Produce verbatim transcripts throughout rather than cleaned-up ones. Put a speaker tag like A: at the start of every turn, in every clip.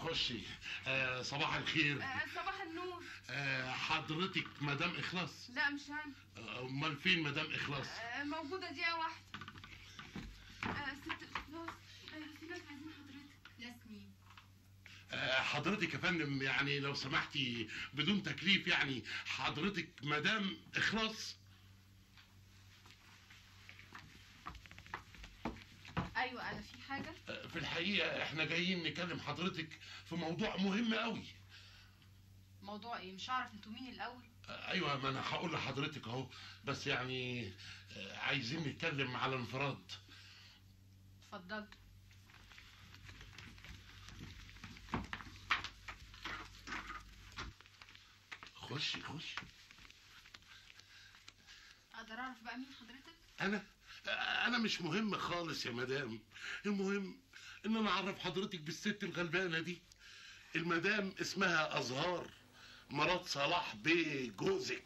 A: خشي. آه صباح الخير.
B: آه صباح النور.
A: آه حضرتك مدام اخلاص؟
B: لا مش انا.
A: امال آه فين مدام اخلاص؟
B: آه موجوده دقيقه واحده. آه ست اخلاص. آه في ناس عايزين حضرتك. ياسمين.
A: آه حضرتك يا فندم يعني لو سمحتي بدون تكليف، يعني حضرتك مدام اخلاص؟
B: ايوه انا في حاجه.
A: آه في الحقيقه احنا جايين نكلم حضرتك في موضوع مهم قوي.
B: موضوع ايه؟ مش عارف انتوا مين الاول؟
A: آه ايوه ما انا هقول لحضرتك اهو، بس يعني آه عايزين نتكلم على انفراد.
B: اتفضلت.
A: خشي خشي.
B: اقدر اعرف بقى مين حضرتك؟
A: انا انا مش مهم خالص يا مدام، المهم ان انا اعرف حضرتك بالست الغلبانه دي. المدام اسمها ازهار، مرات صلاح بيه جوزك.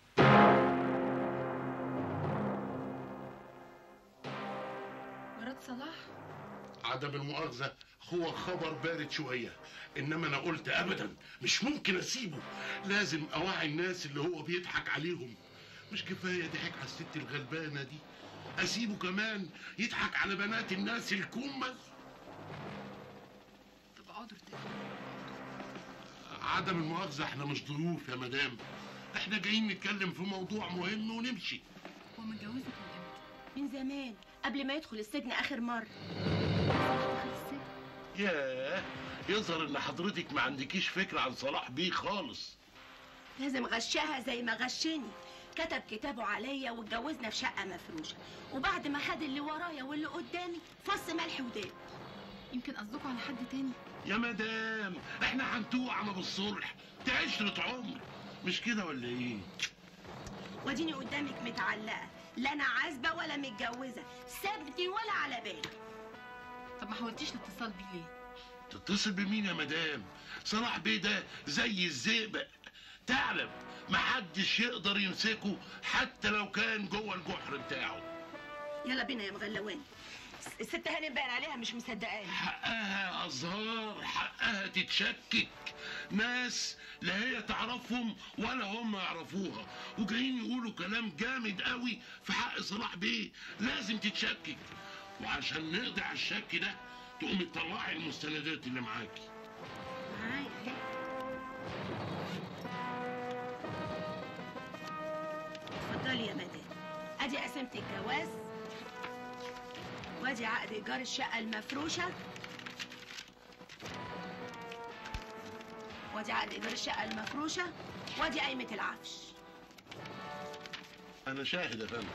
B: مرات صلاح؟
A: عدم المؤاخذه هو خبر بارد شويه، انما انا قلت ابدا مش ممكن اسيبه، لازم اوعي الناس اللي هو بيضحك عليهم. مش كفايه ضحك على الست الغلبانه دي، اسيبه كمان يضحك على بنات الناس الكمل؟
B: طب اقعدوا ارتاحوا.
A: عدم المؤاخذه احنا مش ضيوف يا مدام، احنا جايين نتكلم في موضوع مهم ونمشي.
B: هو متجوزك من امتى؟
C: من زمان، قبل ما يدخل السجن اخر مره.
B: دخل السجن؟
A: ياه، يظهر ان حضرتك ما عندكيش فكره عن صلاح بيه خالص.
C: لازم غشها زي ما غشني، كتب كتابه عليا واتجوزنا في شقه مفروشه، وبعد ما خد اللي ورايا واللي قدامي فص ملح وداب.
B: يمكن قصدكوا على حد تاني؟
A: يا مدام احنا هنتوعنا بالصلح، دي عشرة عمر، مش كده ولا ايه؟
C: واديني قدامك متعلقه، لا انا عازبه ولا متجوزه، سابني ولا على بالي.
B: طب ما حاولتيش الاتصال بيه ليه؟
A: تتصل بمين يا مدام؟ صلاح بيه ده زي الزئبق، تعلم محدش يقدر يمسكه حتى لو كان جوه الجحر بتاعه.
C: يلا بينا يا مغلواني، الست هانم باين عليها مش مصدقاني.
A: حقها ازهار، حقها تتشكك، ناس لا هي تعرفهم ولا هم يعرفوها، وجايين يقولوا كلام جامد قوي في حق صلاح بيه، لازم تتشكك. وعشان نقضي على الشك ده تقومي تطلعي المستندات اللي معاكي.
C: معايا اهي. اتفضلي يا مدام، ادي قسمة الجواز، وادي عقد ايجار الشقه المفروشه، وادي عقد ايجار الشقه المفروشه، وادي قايمه العفش.
A: انا شاهد يا فندم.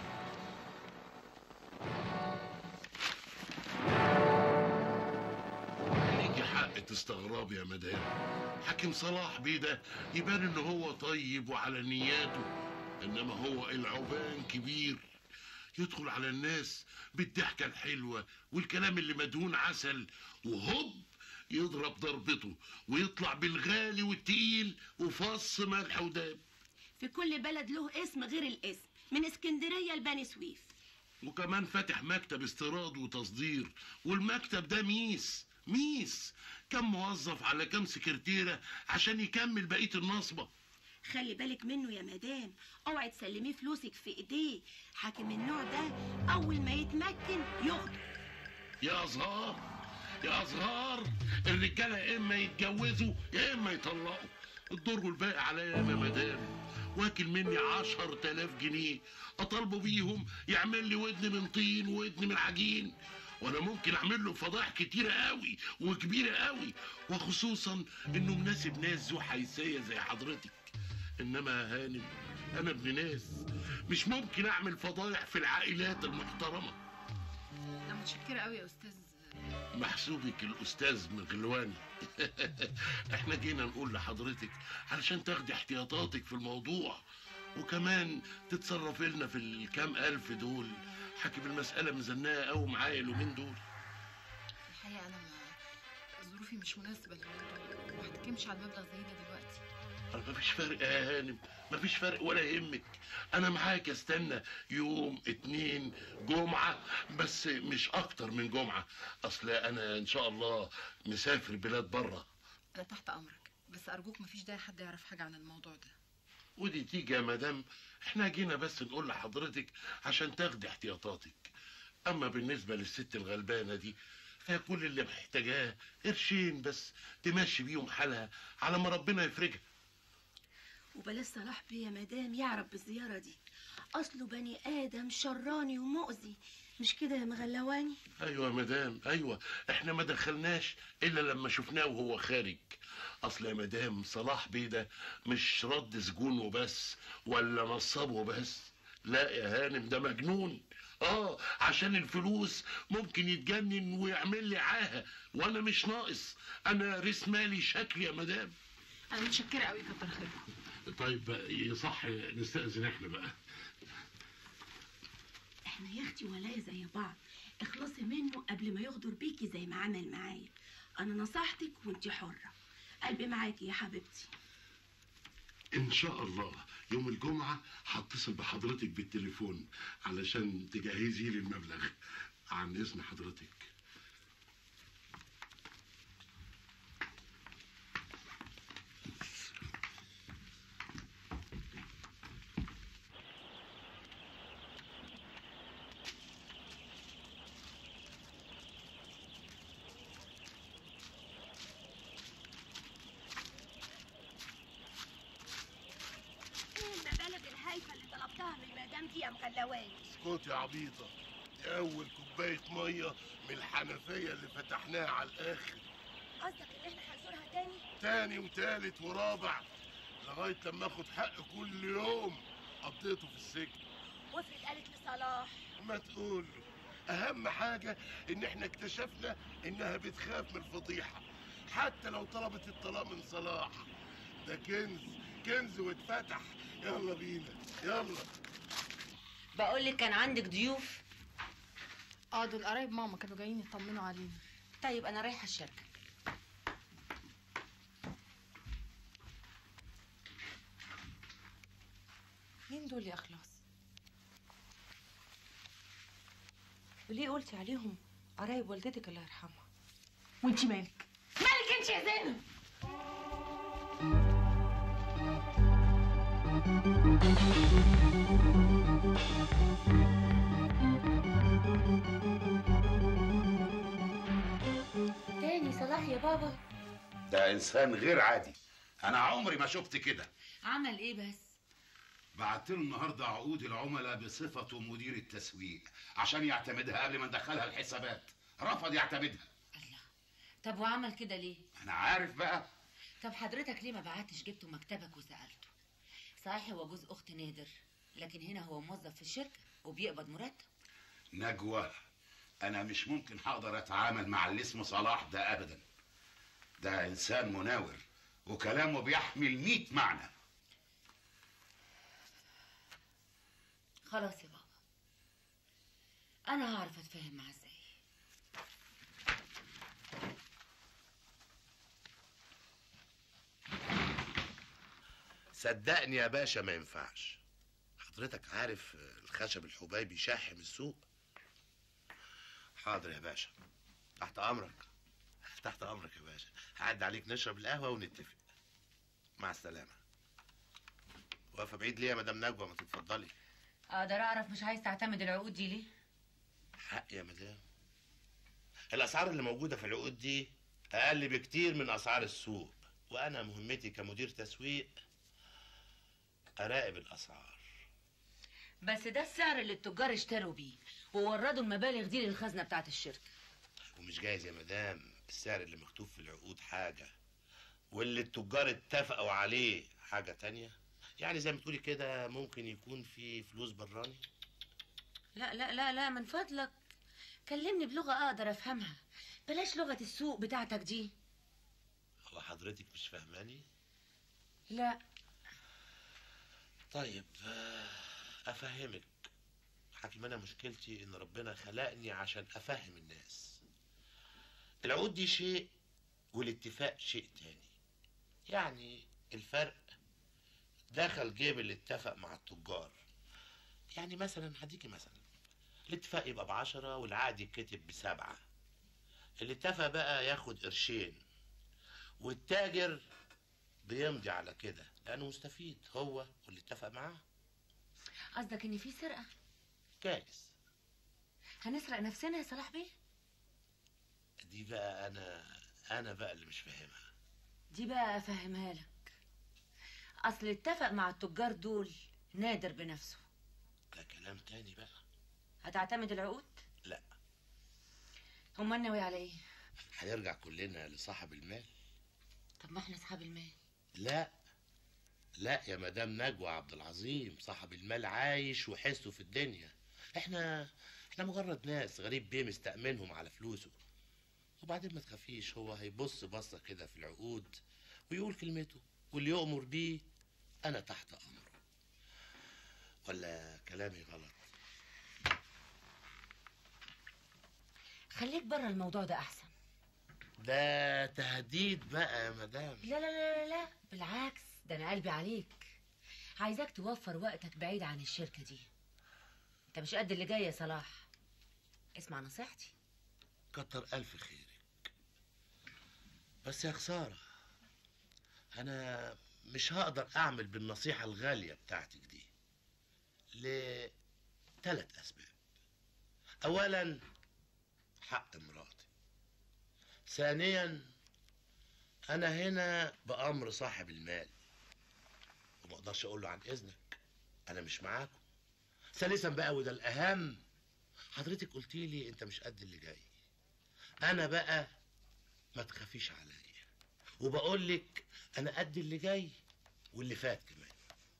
A: ليكي حق تستغربي يا مدام، حاكم صلاح بيه ده يبان ان هو طيب وعلى نياته، انما هو العوبان كبير، يدخل على الناس بالضحكه الحلوه والكلام اللي مدهون عسل، وهوب يضرب ضربته ويطلع بالغالي والتقيل وفص ملح وداب.
C: في كل بلد له اسم غير الاسم، من اسكندريه لبني سويف.
A: وكمان فاتح مكتب استيراد وتصدير، والمكتب ده ميس ميس كم موظف على كم سكرتيره عشان يكمل بقيه النصبه.
C: خلي بالك منه يا مدام، اوعي تسلميه فلوسك في ايديه، حاكم النوع ده اول ما يتمكن يغدر.
A: يا ازهار يا ازهار، الرجاله يا اما يتجوزوا يا اما يطلقوا، الدور والباقي عليا يا مدام، واكل مني عشر تلاف جنيه اطالبه بيهم يعمل لي ودن من طين وودن من عجين، وانا ممكن اعمل له فضائح كتيره قوي وكبيره قوي، وخصوصا انه مناسب ناس ذو حيثيه زي حضرتك. انما يا هانم انا ابن ناس، مش ممكن اعمل فضايح في العائلات المحترمه.
B: انا متشكره قوي يا استاذ.
A: محسوبك الاستاذ مغلواني. احنا جينا نقول لحضرتك علشان تاخدي احتياطاتك في الموضوع، وكمان تتصرفي لنا في الكام الف دول، حاكم المساله مزنقه قوي معايا اليومين دول.
B: الحقيقه انا ما ظروفي مش مناسبه ما احتكمش على المبلغ زي ده دلوقتي.
A: مفيش فرق يا هانم، مفيش فرق ولا يهمك، انا معاك، استنى يوم اتنين جمعة بس مش اكتر من جمعة، اصل انا ان شاء الله مسافر بلاد بره.
D: انا تحت امرك، بس ارجوك مفيش داعي حد يعرف حاجه عن الموضوع ده.
A: ودي تيجي يا مدام، احنا جينا بس نقول لحضرتك عشان تاخدي احتياطاتك. اما بالنسبه للست الغلبانه دي فهي كل اللي محتاجاه قرشين بس تمشي بيهم حالها على ما ربنا يفرجها.
C: وبلاش صلاح بيه يا مدام يعرف بالزياره دي، اصله بني ادم شراني ومؤذي، مش كده يا مغلواني؟
A: ايوه يا مدام ايوه، احنا ما دخلناش الا لما شفناه وهو خارج. اصل يا مدام صلاح بيه ده مش رد سجون وبس ولا نصاب وبس، لا يا هانم ده مجنون. اه عشان الفلوس ممكن يتجنن ويعمل لي عاهه، وانا مش ناقص، انا ريس مالي شكلي يا مدام.
D: انا متشكره قوي، كتر خيركم.
A: طيب يصح نستأذن احنا بقى؟
C: احنا يا اختي ولاية زي بعض، اخلصي منه قبل ما يغدر بيكي زي ما عمل معايا. انا نصحتك وانتي حرة، قلبي معاكي يا حبيبتي.
A: ان شاء الله يوم الجمعة هتصل بحضرتك بالتليفون علشان تجهزي لي المبلغ. عن اذن حضرتك.
C: يا مغلواني
A: اسكت يا عبيطة، دي أول كوباية مية من الحنفية اللي فتحناها على الآخر.
C: قصدك إن إحنا هنزورها تاني؟
A: تاني وتالت ورابع لغاية لما آخد حق كل يوم قضيته في السجن.
C: وافرض قالت لصلاح؟
A: ما تقول له، أهم حاجة إن إحنا اكتشفنا إنها بتخاف من الفضيحة، حتى لو طلبت الطلاق من صلاح. ده كنز كنز واتفتح. يلا بينا يلا.
E: بقول لك كان عندك ضيوف؟
D: اه دول قرايب ماما كانوا جايين يطمنوا علينا.
E: طيب انا رايحه الشركه.
D: مين دول يا اخلاص؟
E: وليه قلتي عليهم قرايب والدتك الله يرحمها؟
D: وانتي مالك؟
C: مالك انت يا زينب؟
E: تاني صلاح يا بابا؟
F: ده انسان غير عادي، انا عمري ما شفت كده.
E: عمل ايه بس؟
F: بعت له النهارده عقود العملاء بصفته مدير التسويق عشان يعتمدها قبل ما ندخلها الحسابات، رفض يعتمدها.
E: الله، طب وعمل كده ليه؟
F: انا عارف بقى.
E: طب حضرتك ليه ما بعتش جبته مكتبك وسالته؟ صحيح هو جوز اخت نادر، لكن هنا هو موظف في الشركه وبيقبض مرتب.
F: نجوى، انا مش ممكن هقدر اتعامل مع اللي اسمه صلاح ده ابدا. ده انسان مناور وكلامه بيحمل مية معنى.
E: خلاص يا بابا، انا هعرف اتفاهم معاه ازاي.
A: صدقني يا باشا ما ينفعش. حضرتك عارف الخشب الحبيبي شاحم السوق.
G: حاضر يا باشا، تحت امرك. تحت امرك يا باشا، هعدي عليك نشرب القهوه ونتفق. مع السلامه. واقفه بعيد ليه يا مدام نجوى؟ ما تتفضلي.
E: اقدر اعرف مش عايز تعتمد العقود دي ليه؟
G: حق يا مدام، الاسعار اللي موجوده في العقود دي اقل بكتير من اسعار السوق، وانا مهمتي كمدير تسويق اراقب الاسعار.
E: بس ده السعر اللي التجار اشتروا بيه ووردوا المبالغ دي للخزنه بتاعت الشركه.
G: ومش جايز يا مدام، السعر اللي مكتوب في العقود حاجه واللي التجار اتفقوا عليه حاجه تانية. يعني زي ما تقولي كده ممكن يكون في فلوس براني.
E: لا لا لا لا من فضلك كلمني بلغه اقدر افهمها، بلاش لغه السوق بتاعتك دي.
G: هو حضرتك مش فاهماني؟
E: لا.
G: طيب افهمك. حكيم انا مشكلتي ان ربنا خلقني عشان افهم الناس. العقود دي شيء والاتفاق شيء تاني. يعني الفرق دخل جيب اللي اتفق مع التجار. يعني مثلا هديكي مثلا الاتفاق يبقى بعشرة والعقد يتكتب بسبعة. اللي اتفق بقى ياخد قرشين والتاجر بيمضي على كده لانه مستفيد هو واللي اتفق معاه.
E: قصدك ان في سرقه؟
G: جايز.
E: هنسرق نفسنا يا صلاح بيه؟
G: دي بقى انا انا بقى اللي مش فاهمها.
E: دي بقى افهمها لك. اصل اتفق مع التجار دول نادر بنفسه.
G: ده كلام تاني بقى.
E: هتعتمد العقود؟
G: لا.
E: امال ناوي على ايه؟
G: هنرجع كلنا لصاحب المال.
E: طب ما احنا اصحاب المال.
G: لا لا يا مدام نجوى عبد العظيم، صاحب المال عايش وحسه في الدنيا. احنا احنا مجرد ناس غريب بيه مستأمنهم على فلوسه. وبعدين ما تخافيش، هو هيبص بصه كده في العقود ويقول كلمته، واللي يؤمر بيه انا تحت امره. ولا كلامي غلط؟
E: خليك بره الموضوع ده احسن.
G: ده تهديد بقى يا مدام.
E: لا لا لا لا لا بالعكس، ده انا قلبي عليك. عايزاك توفر وقتك بعيد عن الشركه دي. انت مش قد اللي جاي يا صلاح. اسمع نصيحتي.
G: كتر الف خيرك، بس يا خساره انا مش هقدر اعمل بالنصيحه الغاليه بتاعتك دي لثلاث اسباب. اولا حق مراتي. ثانيا انا هنا بامر صاحب المال وما اقدرش اقول له عن اذنك انا مش معاكم. ثالثا بقى وده الاهم، حضرتك قلتي لي انت مش قد اللي جاي. انا بقى ما تخافيش عليا، وبقول لك انا قد اللي جاي واللي فات كمان.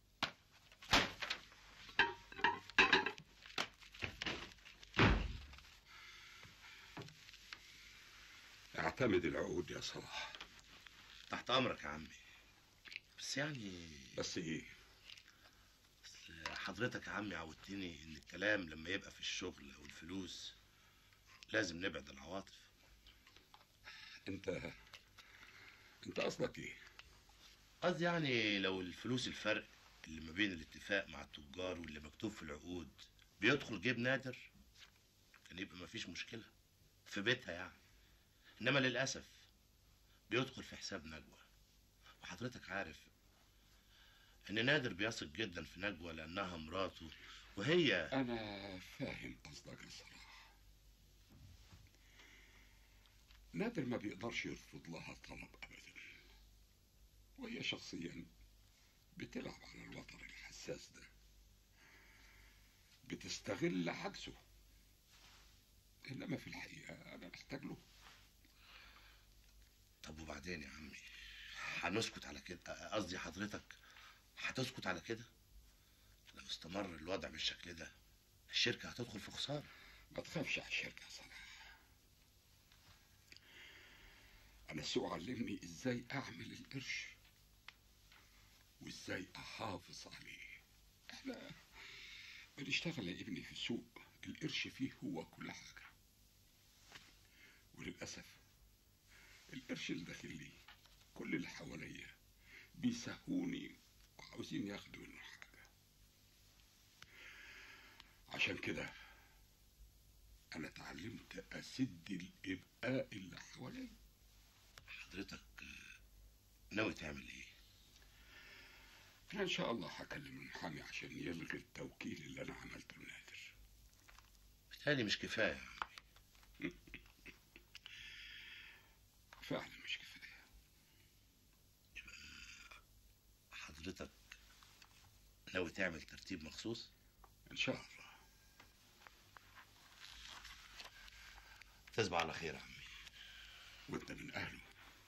H: اعتمد العقود يا صلاح.
G: تحت امرك يا عمي. بس يعني
H: بس ايه؟
G: بس حضرتك يا عمي عودتني ان الكلام لما يبقى في الشغل او الفلوس لازم نبعد العواطف.
H: انت انت قصدك ايه؟
G: قصدي يعني لو الفلوس الفرق اللي ما بين الاتفاق مع التجار واللي مكتوب في العقود بيدخل جيب نادر كان يبقى مفيش مشكلة في بيتها يعني. انما للأسف بيدخل في حساب نجوى، وحضرتك عارف ان نادر بيثق جدا في نجوى لانها مراته وهي.
H: انا فاهم قصدك يا صلاح. نادر ما بيقدرش يرفض لها طلب ابدا، وهي شخصيا بتلعب على الوتر الحساس ده، بتستغل عجزه. انما في الحقيقه انا محتاج له.
G: طب وبعدين يا عمي هنسكت على كده؟ قصدي حضرتك هتسكت على كده؟ لو استمر الوضع بالشكل ده الشركه هتدخل في خساره.
H: ما تخافش على الشركه يا صلاح. انا السوق علمني ازاي اعمل القرش وازاي احافظ عليه. احنا بنشتغل يا ابني في السوق القرش فيه هو كل حاجه، وللاسف القرش اللي داخل لي كل اللي حواليا بيسهوني وعاوزين ياخدوا منه حاجه. عشان كده انا اتعلمت اسد الابقاء اللي حواليا.
G: حضرتك ناوي تعمل ايه؟
H: انا ان شاء الله هكلم المحامي عشان يلغي التوكيل اللي انا عملته لنادر.
G: بالتالي مش كفايه يا عمي.
H: فعلا مش كفايه.
G: يبقى حضرتك ناوي تعمل ترتيب مخصوص؟
H: ان شاء الله.
G: تصبح على خير يا عمي.
H: وانت من اهله.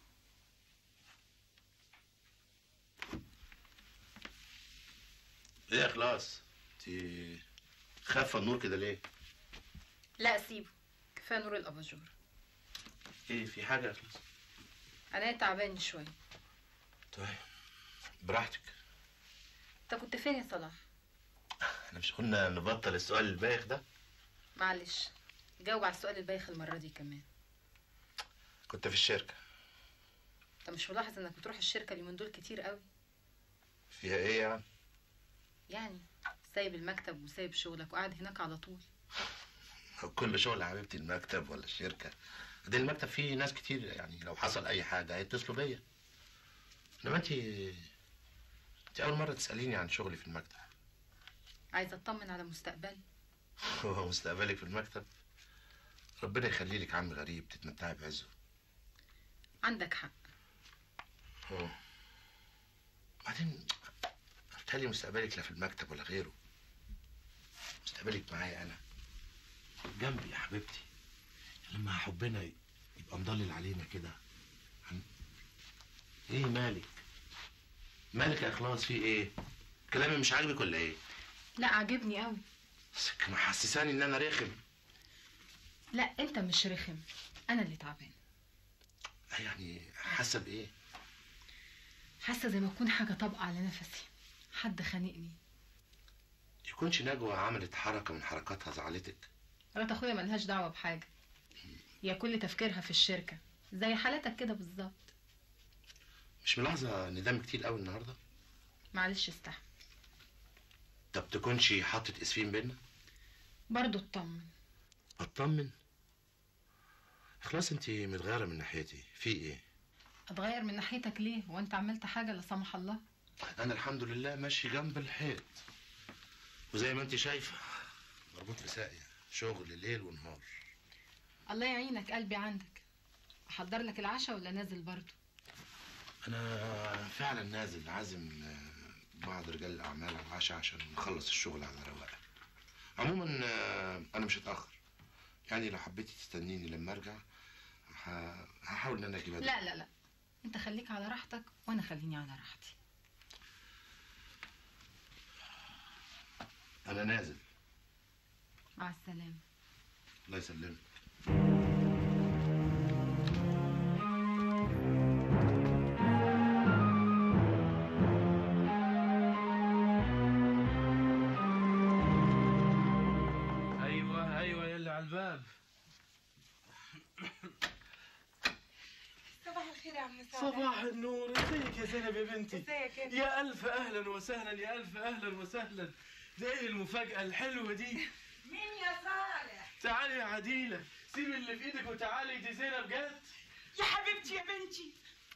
G: ايه يا خلاص؟ انت خافه النور كده ليه؟
D: لا سيبه، كفايه نور الاباجور.
G: ايه في حاجه يا خلاص؟
D: انا تعبان شويه.
G: طيب براحتك.
D: انت كنت فين يا صلاح؟
G: احنا مش قلنا نبطل السؤال البايخ ده؟
D: معلش جاوب على السؤال البايخ المره دي كمان.
G: كنت في الشركه.
D: انت مش ملاحظ انك بتروح الشركه اليومين دول كتير قوي؟
G: فيها ايه يعني؟
D: يعني سايب المكتب وسايب شغلك وقاعد هناك على طول.
G: كل شغل حبيبتي المكتب ولا الشركه؟ ده المكتب فيه ناس كتير، يعني لو حصل اي حاجه هيتصلوا بيا. انما انت انت اول مره تساليني عن شغلي في المكتب.
D: عايزه اطمن على مستقبلي.
G: هو مستقبلك في المكتب؟ ربنا يخلي لك عم غريب تتمتعي بعزه.
D: عندك حق.
G: اه بعدين بتهيألي مستقبلك لا في المكتب ولا غيره، مستقبلك معايا انا جنبي يا حبيبتي. لما حبنا يبقى مضلل علينا كده. عن... ايه مالك؟ مالك يا اخلاص؟ في ايه؟ كلامي مش عاجبك ولا ايه؟
D: لا عاجبني قوي.
G: بس محسساني ان انا رخم.
D: لا انت مش رخم، انا اللي تعبان.
G: يعني حاسه بايه؟
D: حاسه زي ما اكون حاجه طابقه على نفسي، حد خانقني.
G: يكونش نجوى عملت حركه من حركاتها زعلتك؟
D: مرات اخويا ملهاش دعوه بحاجه، هي كل تفكيرها في الشركه زي حالتك كده بالظبط.
G: مش ملاحظه ان دم كتير قوي النهارده؟
D: معلش استحمل.
G: طب تكونش حاطط اسفين بينا؟
D: برضه اطمن.
G: اطمن؟ خلاص انت متغيره من ناحيتي، في ايه؟
D: اتغير من ناحيتك ليه؟ هو انت عملت حاجه لا سمح الله؟
G: انا الحمد لله ماشي جنب الحيط، وزي ما انت شايفه مربوط في ساقيه، شغل ليل ونهار.
D: الله يعينك، قلبي عندك. احضر لك العشاء ولا نازل برضه؟
G: انا فعلا نازل، عازم بعض رجال الاعمال على العشاء عشان نخلص الشغل على رواقه. عموما انا مش هتاخر، يعني لو حبيتي تستنيني لما ارجع هحاول ان انا اجيب.
D: لا لا لا، انت خليك على راحتك وانا خليني على راحتي.
G: انا نازل.
D: مع السلامه.
G: الله يسلمك.
I: ايوه ايوه يلي على الباب.
J: صباح الخير يا عم صالح.
I: صباح النور، ازيك يا زينب يا بنتي؟
J: ازيك انت؟
I: يا الف اهلا وسهلا، يا الف اهلا وسهلا. ده ايه المفاجأة الحلوة دي؟
J: مين يا صالح؟
I: تعالي يا عديلة، سيبي اللي في ايدك وتعالي، دي زينب جت.
J: يا حبيبتي يا بنتي.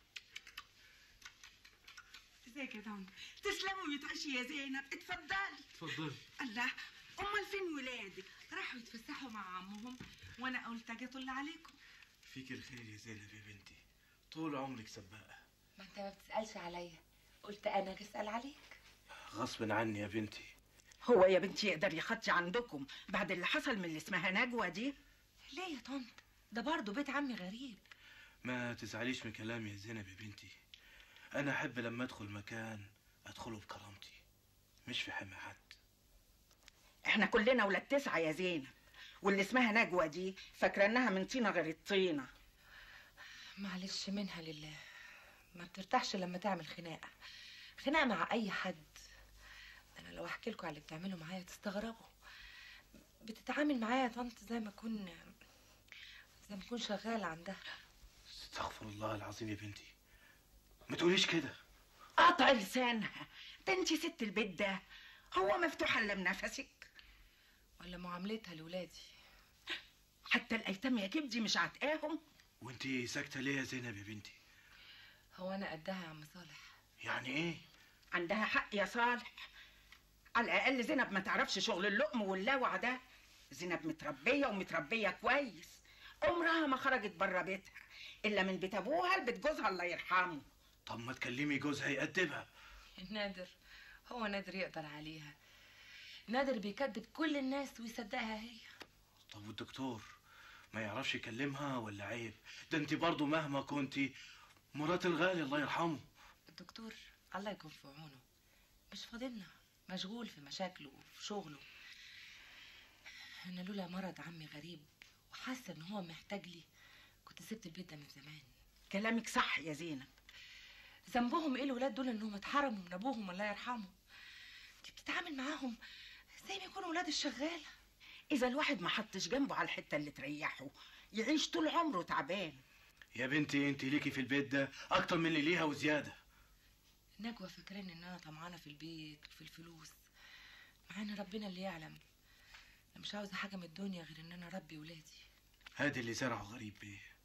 J: ازيك يا طنط؟ تسلموا وتعيشي يا زينب، اتفضلي.
I: اتفضلي.
J: الله، امال فين ولادك؟ راحوا يتفسحوا مع عمهم وانا قلت اجي اطل عليكم.
I: فيك الخير يا زينب يا بنتي، طول عمرك سباقة.
K: ما انت ما بتسألش عليا، قلت انا اجي اسأل عليك.
I: غصب عني يا بنتي.
J: هو يا بنتي يقدر يخطي عندكم بعد اللي حصل من اللي اسمها نجوى دي؟
K: ليه يا طنط؟ ده برضه بيت عمي غريب.
I: ما تزعليش من كلامي يا زينب يا بنتي، انا احب لما ادخل مكان ادخله بكرامتي، مش في حمى حد.
J: احنا كلنا ولاد تسعة يا زينب، واللي اسمها نجوى دي فاكره انها من طينه غير الطينه.
K: معلش منها لله، ما بترتاحش لما تعمل خناقه، خناقه مع اي حد. انا لو احكي لكم على اللي بتعمله معايا تستغربوا. بتتعامل معايا يا طنط زي ما اكون زي ما اكون شغاله عندها.
I: استغفر الله العظيم يا بنتي، ما تقوليش كده.
J: قطع لسانها، ده انت ست البيت ده، هو مفتوح الا بنفسك؟
K: ولا معاملتها لولادي.
J: حتى الايتام يا كبدي مش عتقاهم.
I: وانتي ساكته ليه يا زينب يا بنتي؟
K: هو انا قدها يا عم صالح؟
I: يعني ايه؟
J: عندها حق يا صالح، على الاقل زينب ما تعرفش شغل اللقم واللوع ده. زينب متربيه ومتربيه كويس، عمرها ما خرجت بره بيتها الا من بيت ابوها لبيت جوزها الله يرحمه.
I: طب ما تكلمي جوزها يأدبها.
K: نادر، هو نادر يقدر عليها؟ نادر بيكذب كل الناس ويصدقها هي.
I: طب والدكتور ما يعرفش يكلمها ولا عيب؟ ده انت برضو مهما كنتي مرات الغالي الله يرحمه.
K: الدكتور الله يكون في عونه مش فاضلنا، مشغول في مشاكله وفي شغله. انا لولا مرض عمي غريب وحاسه ان هو محتاج لي كنت سبت البيت ده من زمان.
J: كلامك صح يا زينب.
K: ذنبهم ايه الولاد دول انهم اتحرموا من ابوهم الله يرحمه؟ انت بتتعامل معاهم زي ما يكونوا ولاد الشغاله.
J: اذا الواحد ما حطش جنبه على الحته اللي تريحه يعيش طول عمره تعبان.
I: يا بنتي انت ليكي في البيت ده اكتر من اللي ليها وزياده.
K: نجوى فاكرين ان انا طمعانه في البيت وفي الفلوس، مع ان ربنا اللي يعلم انا مش عاوزه حاجه من الدنيا غير ان انا اربي ولادي.
I: هادي اللي زرعه غريب بيه،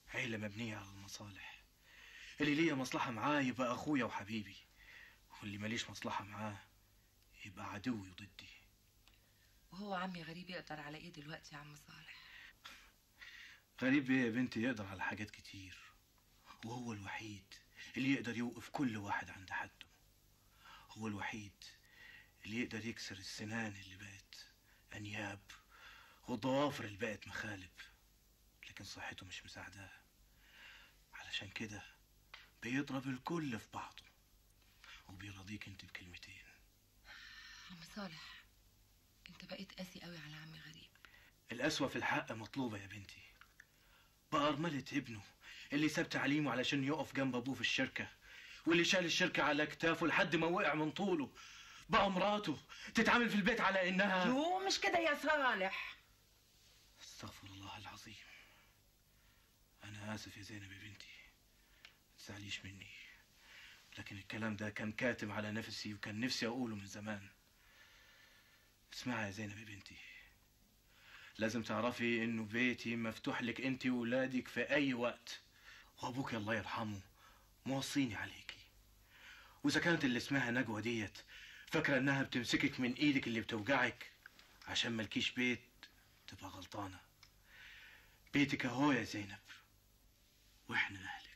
I: عيلة مبنية على المصالح. اللي ليا مصلحة معاه يبقى أخويا وحبيبي، واللي ماليش مصلحة معاه يبقى عدوي وضدي.
K: وهو عمي غريب يقدر على ايه دلوقتي يا عم صالح؟
I: غريب ايه يا بنتي؟ يقدر على حاجات كتير، وهو الوحيد اللي يقدر يوقف كل واحد عند حده. هو الوحيد اللي يقدر يكسر السنان اللي بقت أنياب والضوافر اللي بقت مخالب، لكن صحته مش مساعداه. علشان كده بيضرب الكل في بعضه وبيرضيك انت بكلمتين.
K: عم صالح انت بقيت قاسي قوي على عمي غريب.
I: القسوة في الحق مطلوبة يا بنتي. بقى أرملة ابنه اللي ساب تعليمه علشان يقف جنب أبوه في الشركة، واللي شال الشركة على كتافه لحد ما وقع من طوله، بقى مراته تتعامل في البيت على إنها.
J: يو مش كده يا صالح.
I: استغفر الله العظيم. أنا آسف يا زينب يا بنتي، متزعليش مني، لكن الكلام ده كان كاتم على نفسي وكان نفسي أقوله من زمان. اسمعي يا زينب يا بنتي، لازم تعرفي إنه بيتي مفتوح لك أنت وولادك في أي وقت، وأبوك الله يرحمه موصيني عليكي. وإذا كانت اللي اسمها نجوى ديت فاكرة إنها بتمسكك من إيدك اللي بتوجعك عشان ملكيش بيت، تبقى غلطانة. بيتك أهو يا زينب، وإحنا أهلك.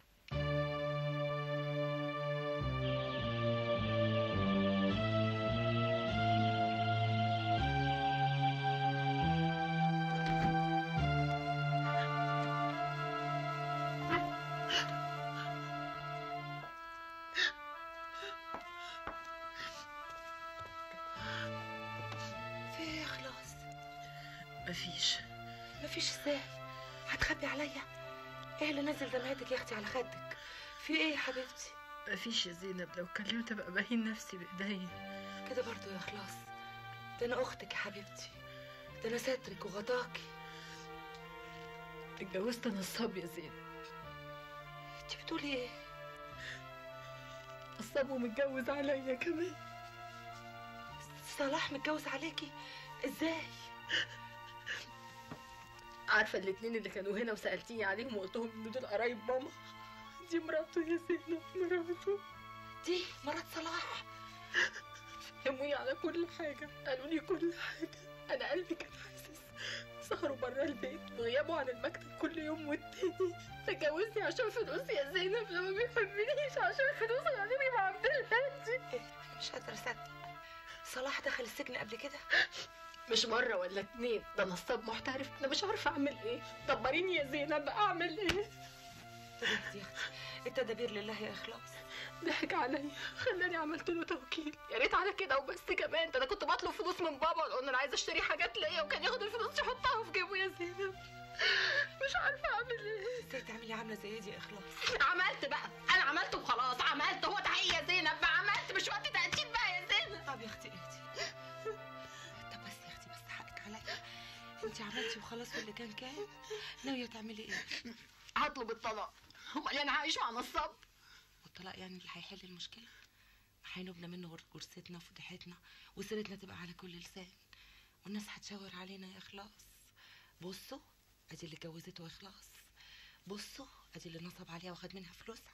K: في ايه يا خلاص؟
L: مفيش.
K: مفيش ازاي؟ هتخبي عليا؟ ايه اللي نزل دمعتك يا اختي على خدك؟ في ايه يا حبيبتي؟
L: مفيش يا زينب، لو كلمت ابقى باين نفسي بايديا.
K: كده برضو يا خلاص؟ ده انا اختك يا حبيبتي، ده انا سترك وغطاكي.
L: اتجوزت نصاب يا زينب.
K: انت بتقولي ايه؟
L: نصاب ومتجوز عليا كمان.
K: صلاح متجوز عليكي؟ ازاي؟
L: عارفه الاتنين اللي كانوا هنا وسالتيني عليهم وقلتهم ان دول قرايب ماما؟ دي مراته يا زينب، مراته.
K: دي مرات صلاح؟
L: فهموني على كل حاجه، قالوا لي كل حاجه. انا قلبي كان حاسس. سهروا بره البيت وغيابوا عن المكتب كل يوم والتاني. تجوزني عشان فلوس يا زينب، لما بيحبنيش عشان فلوس غالبي مع عبد الهادي.
K: ايه؟ انا مش قادره اصدق. صلاح دخل السجن قبل كده؟
L: مش مرة ولا اتنين، ده نصاب محترف. انا مش عارفة اعمل ايه، دبريني يا زينب، اعمل ايه؟
K: يا اختي التدابير لله يا اخلاص.
L: ضحك عليا، خلاني عملت له توكيل. يا ريت على كده وبس كمان، ده انا كنت بطلب فلوس من بابا واقول له انا عايزه اشتري حاجات ليا، وكان ياخد الفلوس يحطها في جيبه يا زينب. مش عارفه اعمل ايه.
K: ازاي تعملي عامله زي دي يا اخلاص؟
C: عملت بقى، انا عملت وخلاص، عملت. هو ده حقيقي يا زينب، ما عملت، مش وقت تأكيد بقى يا زينب.
K: طب يا اختي اهدي. طب بس يا اختي بس حقك عليا، انت عملتي وخلاص واللي كان كان. ناويه تعملي ايه؟
C: هطلب الطلاق. امال انا هعيش مع نصاب؟
K: والطلاق يعني اللي هيحل المشكله؟ ما هينوبنا منه غير جرستنا وفضيحتنا وسيرتنا تبقى على كل لسان، والناس هتشاور علينا يا اخلاص. بصوا ادي اللي اتجوزته يا اخلاص، بصوا ادي اللي نصب عليها واخد منها فلوسها.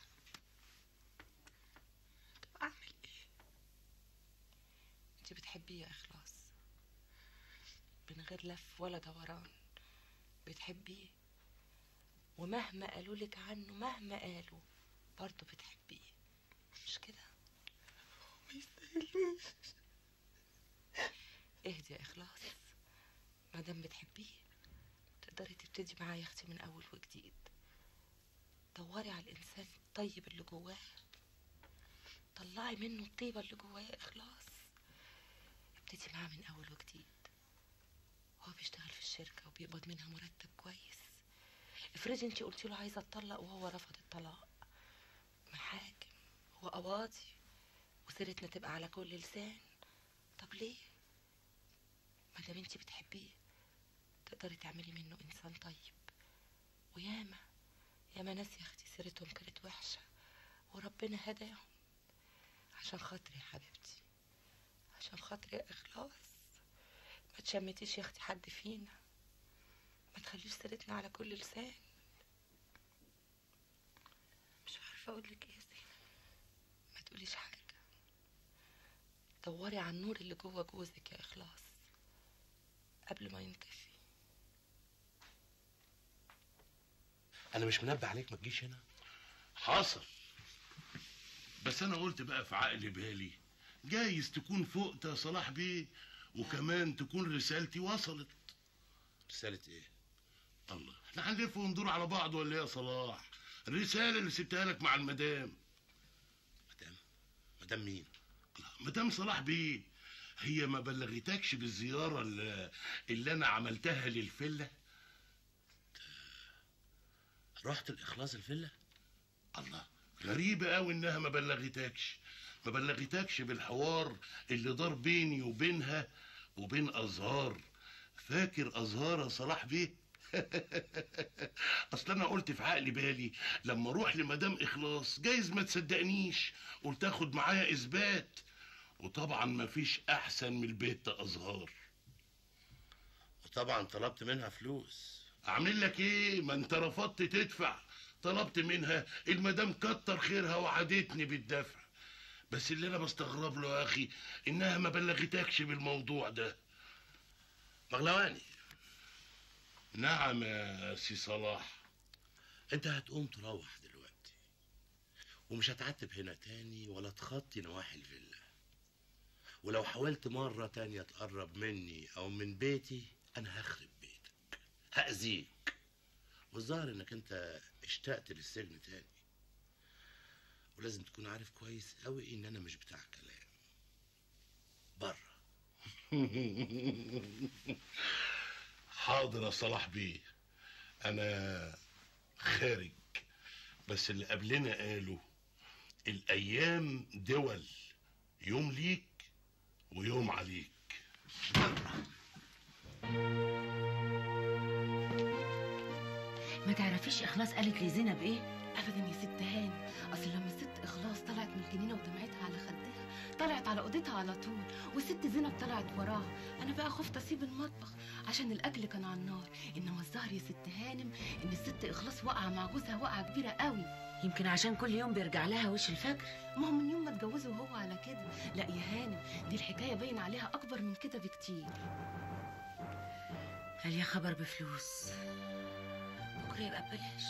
K: طب اعمل ايه؟ انت بتحبيه يا اخلاص من غير لف ولا دوران، بتحبيه، ومهما قالوا لك عنه، مهما قالوا برضه بتحبيه، مش كده؟
L: ما يستاهلوش.
K: اهدي يا اخلاص، ما دام بتحبيه تقدري تبتدي معاه يا اختي من اول وجديد. دوري على الانسان الطيب اللي جواه، طلعي منه الطيبه اللي جواه يا اخلاص، ابتدي معاه من اول وجديد. هو بيشتغل في الشركه وبيقبض منها مرتب كويس. افرضي انت قلتي له عايزه اتطلق وهو رفض الطلاق، محاكم وقواضي وسيرتنا تبقى على كل لسان. طب ليه؟ ما دام انت بتحبيه تقدري تعملي منه انسان طيب. وياما ياما ناس يا اختي سيرتهم كانت وحشه وربنا هداهم. عشان خاطري يا حبيبتي، عشان خاطري يا اخلاص، ما تشمتيش يا اختي حد فينا، ما تخليش سيرتنا على كل لسان. عارفه اقول لك ايه يا زينب. ما تقوليش حاجه، دوري على النور اللي جوه جوزك يا اخلاص قبل ما ينطفي.
G: انا مش منبه عليك ما تجيش هنا.
A: حصل، بس انا قلت بقى في عقل بالي جايز تكون فقت يا صلاح بيه، وكمان تكون رسالتي وصلت.
G: رسالة ايه؟
A: الله، احنا هنلف وندور على بعض ولا ايه يا صلاح؟ الرسالة اللي سبتها لك مع المدام.
G: مدام؟ مدام مين؟
A: مدام صلاح بيه، هي ما بلغتكش بالزيارة اللي, اللي انا عملتها للفيلا؟
G: رحت الاخلاص الفيلا؟
A: الله، غريبة قوي انها ما بلغتكش ما بلغتكش بالحوار اللي دار بيني وبينها وبين ازهار. فاكر ازهار يا صلاح بيه؟ اصل انا قلت في عقلي بالي لما اروح لمدام اخلاص جايز ما تصدقنيش، قلت اخد معايا اثبات، وطبعا ما فيش احسن من البيت ازهار.
G: وطبعا طلبت منها فلوس.
A: اعمل لك ايه؟ ما انت رفضت تدفع. طلبت منها، المدام كتر خيرها وعدتني بالدفع. بس اللي انا بستغرب له يا اخي انها ما بلغتكش بالموضوع ده.
G: مغلواني.
A: نعم يا سي صلاح.
G: انت هتقوم تروح دلوقتي ومش هتعتب هنا تاني ولا تخطي نواحي الفيلا، ولو حاولت مرة تانية تقرب مني او من بيتي انا هخرب بيتك، هأذيك. والظاهر انك انت اشتقت للسجن تاني، ولازم تكون عارف كويس قوي ان انا مش بتاع كلام. بره.
A: حاضر يا صلاح بيه، انا خارج، بس اللي قبلنا قالوا الايام دول، يوم ليك ويوم عليك.
E: ما تعرفيش اخلاص قالت لي زينب ايه؟
L: ابدا يا ست هاني، اصل لما الست اخلاص طلعت من الجنينه ودمعتها على خدها طلعت على اوضتها على طول، والست زينب طلعت وراها. انا بقى خفت اسيب المطبخ عشان الاكل كان على النار، انما الظاهر يا ست هانم ان الست اخلاص واقعه مع جوزها وقعه كبيره قوي.
E: يمكن عشان كل يوم بيرجع لها وش الفجر.
L: ما هو من يوم ما اتجوزوا وهو على كده. لا يا هانم، دي الحكايه باين عليها اكبر من كده بكتير.
E: قال يا خبر بفلوس، بكره يبقى ببلاش.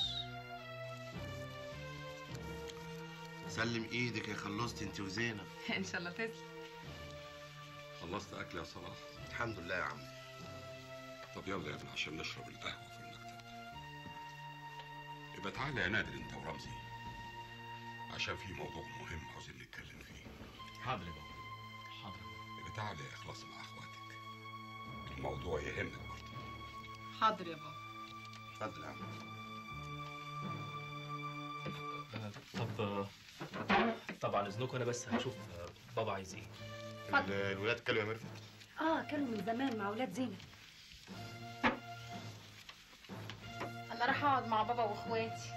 G: سلم ايدك يا خلصتي انت وزينب.
K: ان شاء الله تسلم.
H: خلصت اكل يا صلاح؟
G: الحمد لله يا عم.
H: طب يلا يا ابني عشان نشرب القهوه في المكتب. يبقى تعالى يا نادر انت ورمزي، عشان في موضوع مهم عاوزين نتكلم فيه.
I: حاضر يا بابا، حاضر.
H: يبقى تعالى يا اخلاص مع اخواتك، الموضوع يهمك برضه.
K: حاضر يا بابا.
G: اتفضل يا عم.
I: طب طبعا اذنكم انا بس هشوف بابا عايز ايه.
G: الولاد كلوا يا ميرفت؟
E: اه كانوا من زمان مع اولاد زينب.
B: انا راح اقعد مع بابا واخواتي.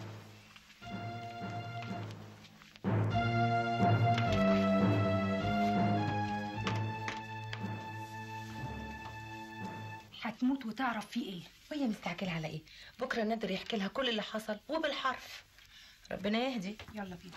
K: هتموت وتعرف فيه ايه، وهي مستعجله على ايه؟ بكره نادر يحكي لها كل اللي حصل وبالحرف. ربنا يهدي. يلا بينا.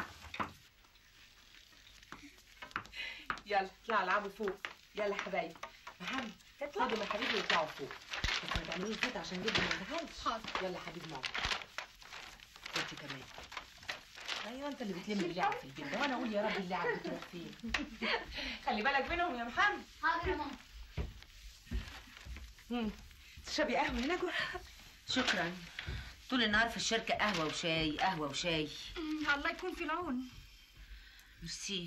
K: يلا اطلعوا العبوا فوق. يلا حبايبي. محمد خدوا من حبيبي ويطلعوا فوق، بس ما تعملوش كده عشان جدا ما يزعلش. حاضر. يلا حبيب ماما. انت كمان. ايوه انت اللي بتلم اللعب في البيت ده، وانا اقول يا رب اللعب بتروح فين. خلي بالك منهم يا محمد.
B: حاضر يا ماما.
K: امم تشربي قهوه يا نجوى؟
E: شكرا. طول النهار في الشركه قهوه وشاي قهوه وشاي.
B: الله يكون في العون.
E: ميرسي.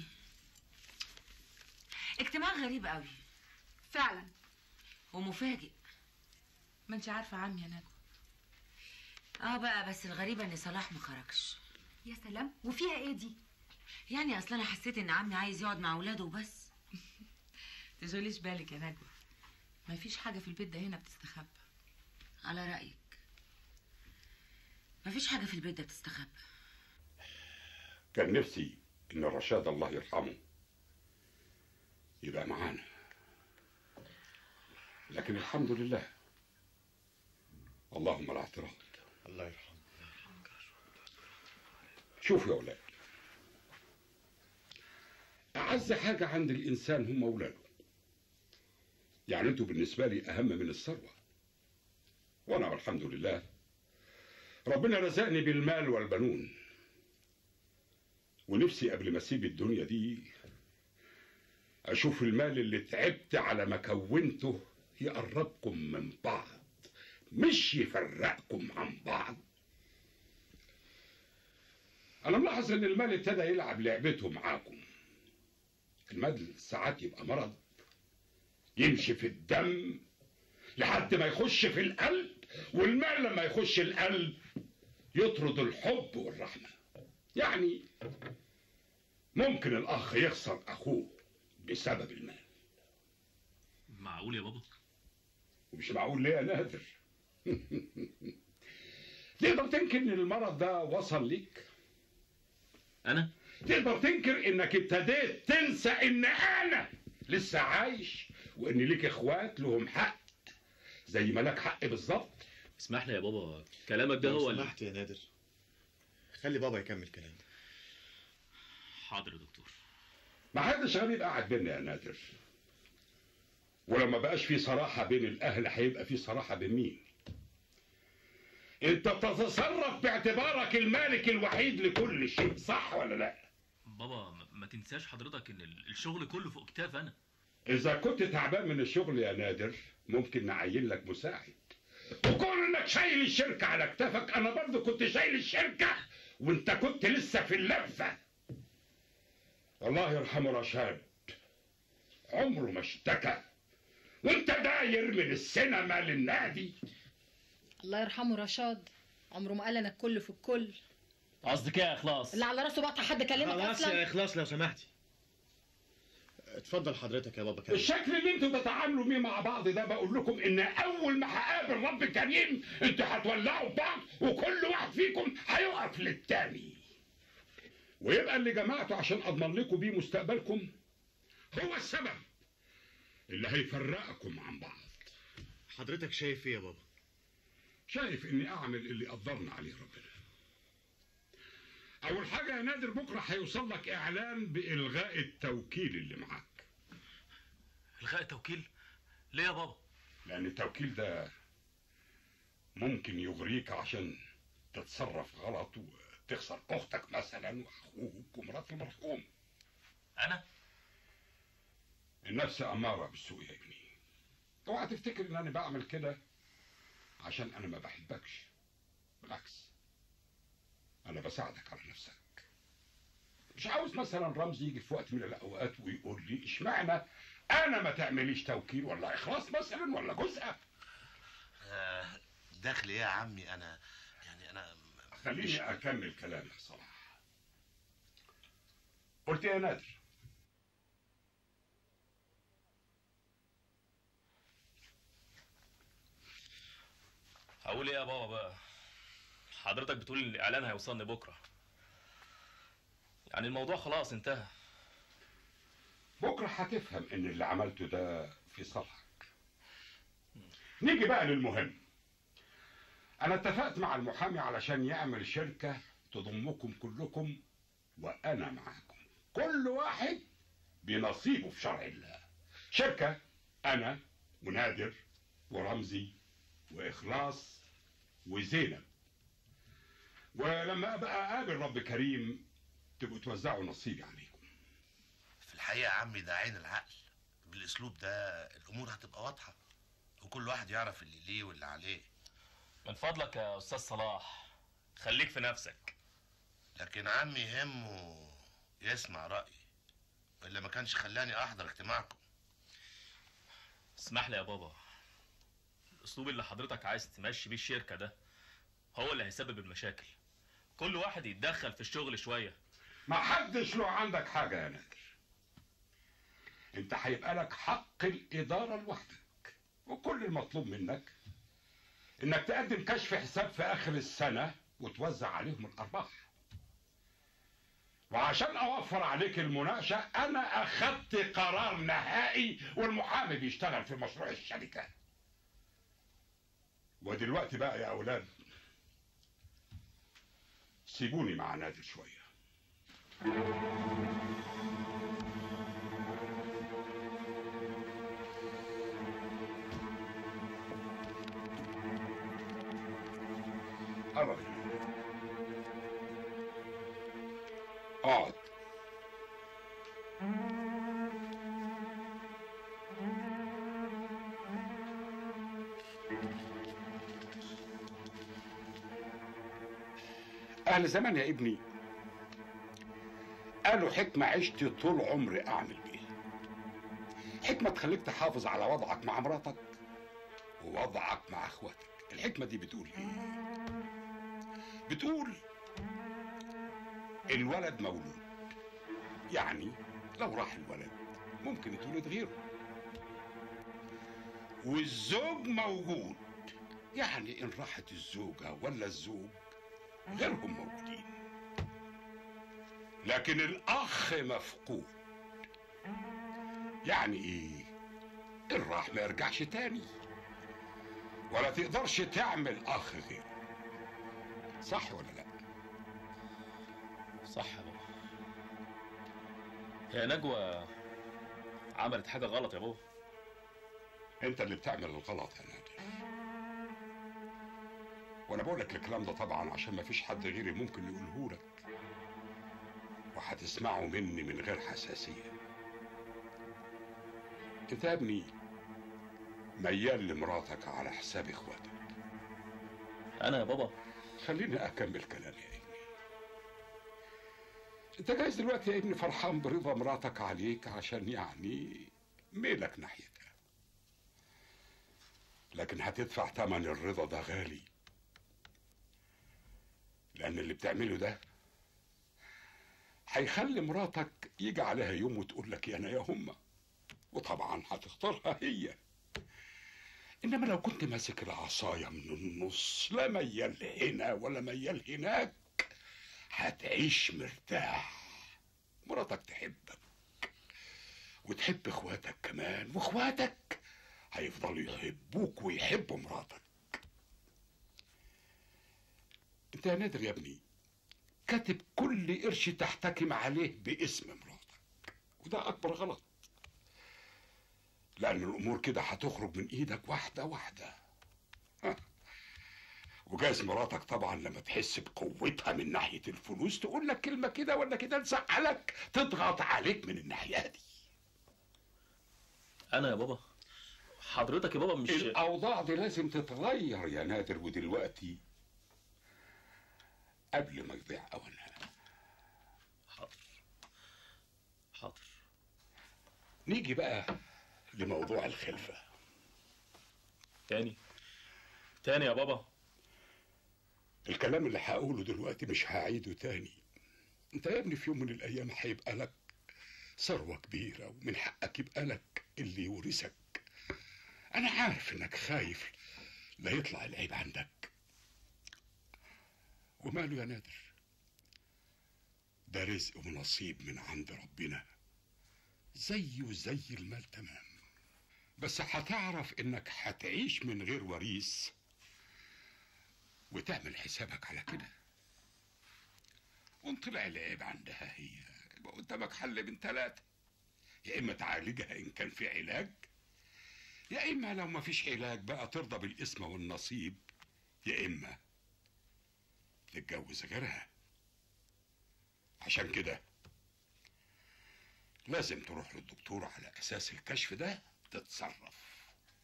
E: اجتماع غريب قوي
B: فعلا
E: ومفاجئ.
K: ما انت عارفه عمي يا نجوى.
E: اه بقى، بس الغريبه ان صلاح ما خرجش.
B: يا سلام، وفيها ايه دي؟
E: يعني اصل انا حسيت ان عمي عايز يقعد مع اولاده وبس.
K: تشغليش بالك يا نجوى، ما فيش حاجه في البيت ده هنا بتستخبى.
E: على رايك، ما فيش حاجه في البيت ده بتستخبى.
H: كان نفسي ان الرشاد الله يرحمه يبقى معانا، لكن الحمد لله. اللهم لا اعتراض.
G: الله يرحمه.
H: شوف يا ولاد، أعز حاجة عند الإنسان هم أولاده. يعني أنتوا بالنسبة لي أهم من الثروة، وأنا والحمد لله ربنا رزقني بالمال والبنون، ونفسي قبل ما أسيب الدنيا دي أشوف المال اللي تعبت على ما كونته يقربكم من بعض، مش يفرقكم عن بعض. أنا ملاحظ إن المال ابتدى يلعب لعبته معاكم. المال ساعات يبقى مرض يمشي في الدم لحد ما يخش في القلب، والمال لما يخش القلب يطرد الحب والرحمة. يعني ممكن الأخ يخسر أخوه بسبب المال.
M: معقول يا بابا؟
H: ومش معقول ليه يا نادر؟ تقدر تنكر ان المرض ده وصل ليك؟
M: انا؟
H: تقدر تنكر انك ابتديت تنسى ان انا لسه عايش، وان ليك اخوات لهم حق زي ما لك حق بالظبط؟
M: اسمح لي يا بابا، كلامك ده هو
N: لو سمحت يا نادر خلي بابا يكمل كلامه.
M: حاضر يا دكتور.
H: ما حدش غريب قاعد بينا يا نادر، ولما بقاش في صراحة بين الأهل هيبقى في صراحة بين مين؟ أنت بتتصرف باعتبارك المالك الوحيد لكل شيء، صح ولا لا؟
M: بابا ما تنساش حضرتك إن الشغل كله فوق كتاف أنا.
H: إذا كنت تعبان من الشغل يا نادر ممكن نعين لك مساعد، وكون إنك شايل الشركة على كتافك أنا برضه كنت شايل الشركة وأنت كنت لسه في اللفة. الله يرحمه رشاد عمره ما اشتكى وانت داير من السينما للنادي.
D: الله يرحمه رشاد عمره ما قال انا الكل في الكل.
M: قصدك ايه يا اخلاص؟
D: اللي على راسه بقى حد كلمك اصلا؟
N: خلاص يا اخلاص لو سمحتي. اتفضل حضرتك يا بابا كريم.
H: الشكل اللي انتوا بتتعاملوا بيه مع بعض ده بقول لكم ان اول ما هقابل رب كريم انتوا هتولعوا بعض وكل واحد فيكم هيقف للتاني، ويبقى اللي جمعته عشان اضمن لكم بيه مستقبلكم هو السبب اللي هيفرقكم عن بعض.
N: حضرتك شايف ايه يا بابا؟
H: شايف اني اعمل اللي قدرنا عليه ربنا. اول حاجه يا نادر بكره هيوصل لك اعلان بالغاء التوكيل اللي معاك.
M: الغاء التوكيل؟ ليه يا بابا؟
H: لان التوكيل ده ممكن يغريك عشان تتصرف غلط وتخسر اختك مثلا واخوك ومرات المرحوم.
M: انا؟
H: النفس اماره بالسوء يا ابني. اوعى تفتكر ان انا بعمل كده عشان انا ما بحبكش، بالعكس انا بساعدك على نفسك. مش عاوز مثلا رمزي يجي في وقت من الاوقات ويقول لي اشمعنى انا ما تعمليش توكيل ولا اخلاص مثلا ولا جزء.
G: آه دخل ايه يا عمي؟ انا يعني انا
H: خليني اكمل كلامي يا صلاح. قلت يا نادر
M: هقول ايه يا بابا بقى؟ حضرتك بتقول ان الاعلان هيوصلني بكره، يعني الموضوع خلاص انتهى.
H: بكره هتفهم ان اللي عملته ده في صالحك. نيجي بقى للمهم. انا اتفقت مع المحامي علشان يعمل شركه تضمكم كلكم وانا معاكم، كل واحد بنصيبه في شرع الله. شركه انا ونادر ورمزي واخلاص وزينب، ولما ابقى اقابل رب كريم تبقوا توزعوا نصيبي عليكم.
G: في الحقيقه يا عمي ده عين العقل، بالاسلوب ده الامور هتبقى واضحه وكل واحد يعرف اللي ليه واللي عليه.
M: من فضلك يا استاذ صلاح خليك في نفسك.
G: لكن عمي يهمه يسمع رايي، الا ما كانش خلاني احضر اجتماعكم.
M: اسمح لي يا بابا، الاسلوب اللي حضرتك عايز تمشي بيه الشركه ده هو اللي هيسبب المشاكل. كل واحد يتدخل في الشغل شويه.
H: ما حدش له عندك حاجه يا نادر. انت هيبقى لك حق الاداره لوحدك، وكل المطلوب منك انك تقدم كشف حساب في اخر السنه وتوزع عليهم الارباح. وعشان اوفر عليك المناقشه انا اخدت قرار نهائي والمحامي بيشتغل في مشروع الشركه. ودلوقتي بقى يا اولاد سيبوني مع نادر شويه. قرب اقعد. أهل زمان يا ابني قالوا حكمة عشت طول عمري أعمل بيها. حكمة تخليك تحافظ على وضعك مع مراتك ووضعك مع اخواتك. الحكمة دي بتقول ايه؟ بتقول الولد مولود، يعني لو راح الولد ممكن يتولد غيره. والزوج موجود، يعني ان راحت الزوجة ولا الزوج غيرهم موجودين. لكن الاخ مفقود، يعني ايه؟ ان راح ما يرجعش تاني، ولا تقدرش تعمل اخ غيره. صح ولا لا؟
M: صح يا بابا. هي نجوى عملت حاجة غلط يا بابا؟
H: انت اللي بتعمل الغلط يا نادر، وانا بقول لك الكلام ده طبعا عشان ما فيش حد غيري ممكن يقوله لك، وهتسمعه مني من غير حساسية. انت يا ابني ميال لمراتك على حساب اخواتك.
M: انا يا بابا؟
H: خليني اكمل كلامي يا ابني. انت جايز دلوقتي يا ابني فرحان برضا مراتك عليك عشان يعني ميلك ناحيتها، لكن هتدفع ثمن الرضا ده غالي، لان اللي بتعمله ده هيخلي مراتك يجي عليها يوم وتقول لك يا انا يا هما، وطبعا هتختارها هي. انما لو كنت ماسك العصايه من النص، لا ميال هنا ولا ميال هناك، هتعيش مرتاح. مراتك تحبك وتحب اخواتك كمان، واخواتك هيفضلوا يحبوك ويحبوا مراتك. انت يا نادر يا ابني كاتب كل قرش تحتكم عليه باسم مراتك، وده اكبر غلط، لان الامور كده هتخرج من ايدك واحده واحده. وجايز مراتك طبعا لما تحس بقوتها من ناحيه الفلوس تقول لك كلمه كده ولا كده تزعلك، تضغط عليك من الناحيه دي.
M: انا يا بابا؟ حضرتك يا بابا مش
H: الاوضاع دي لازم تتغير يا نادر، ودلوقتي قبل ما يضيع اوانها.
M: حاضر حاضر.
H: نيجي بقى لموضوع الخلفه.
M: تاني تاني يا بابا؟
H: الكلام اللي هقوله دلوقتي مش هعيده تاني. انت يا ابني في يوم من الايام هيبقى لك ثروه كبيره، ومن حقك يبقى لك اللي يورثك. انا عارف انك خايف لا يطلع العيب عندك، وماله يا نادر، ده رزق ونصيب من عند ربنا زيه زي المال تمام. بس هتعرف انك هتعيش من غير وريث وتعمل حسابك على كده. وان طلع العيب عندها هي، يبقى قدامك حل من ثلاثة: يا اما تعالجها ان كان في علاج، يا اما لو ما فيش علاج بقى ترضى بالاسم والنصيب، يا اما تتجوز غيرها. عشان كده لازم تروح للدكتور على اساس الكشف ده تتصرف.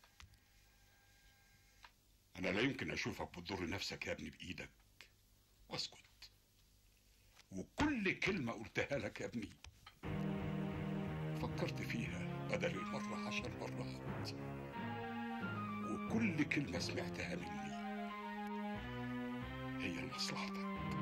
H: انا لا يمكن اشوفك بتضر نفسك يا ابني بايدك واسكت. وكل كلمة قلتها لك يا ابني فكرت فيها بدل المرة عشر مرات، وكل كلمة سمعتها مني هي لمصلحتك.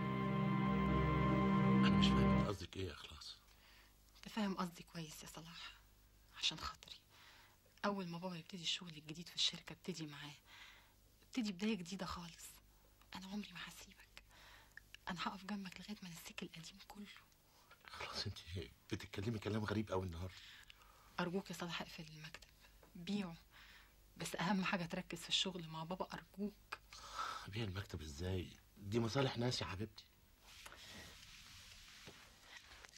G: انا مش فاهم انت قصدك ايه يا اخلاص؟
L: انت فاهم قصدي كويس يا صلاح. عشان خاطري اول ما بابا يبتدي الشغل الجديد في الشركه ابتدي معاه، ابتدي بدايه جديده خالص. انا عمري ما هسيبك، انا هقف جنبك لغايه ما نسيك القديم كله.
G: خلاص انت بتتكلمي كلام غريب قوي النهارده.
L: ارجوك يا صلاح اقفل المكتب، بيعه، بس اهم حاجه تركز في الشغل مع بابا ارجوك.
G: بيع المكتب ازاي؟ دي مصالح ناس يا حبيبتي.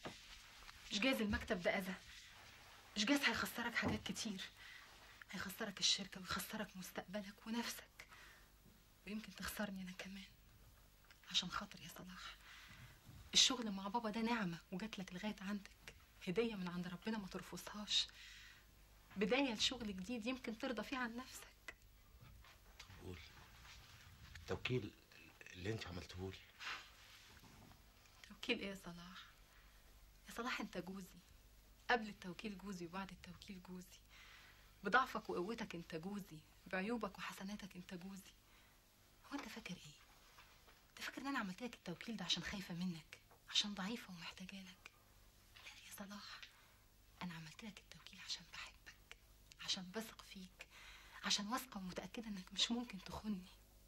D: مش جايز المكتب ده اذى، مش جايز هيخسرك حاجات كتير، هيخسرك الشركه ويخسرك مستقبلك ونفسك، ويمكن تخسرني انا كمان. عشان خاطر يا صلاح، الشغل مع بابا ده نعمه وجات لك لغايه عندك، هديه من عند ربنا ما ترفضهاش، بدايه لشغل جديد يمكن ترضى فيه عن نفسك.
G: طب قول، التوكيل اللي انت عملته لي
D: توكيل ايه يا صلاح؟ يا صلاح انت جوزي، قبل التوكيل جوزي وبعد التوكيل جوزي، بضعفك وقوتك انت جوزي، بعيوبك وحسناتك انت جوزي. هو انت فاكر ايه؟ انت فاكر ان انا عملت لك التوكيل ده عشان خايفه منك، عشان ضعيفه ومحتاجه لك؟ لا يا صلاح، انا عملت لك التوكيل عشان بحبك، عشان بثق فيك، عشان واثقه ومتاكده انك مش ممكن تخوني.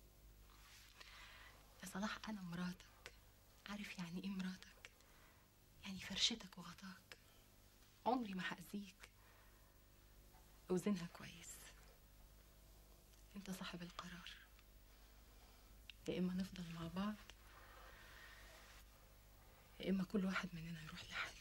D: يا صلاح انا مراتك، عارف يعني ايه مراتك؟ يعني فرشتك وغطاك، عمري ما هأذيك. اوزنها كويس، انت صاحب القرار، يا اما نفضل مع بعض يا اما كل واحد مننا يروح لحاله.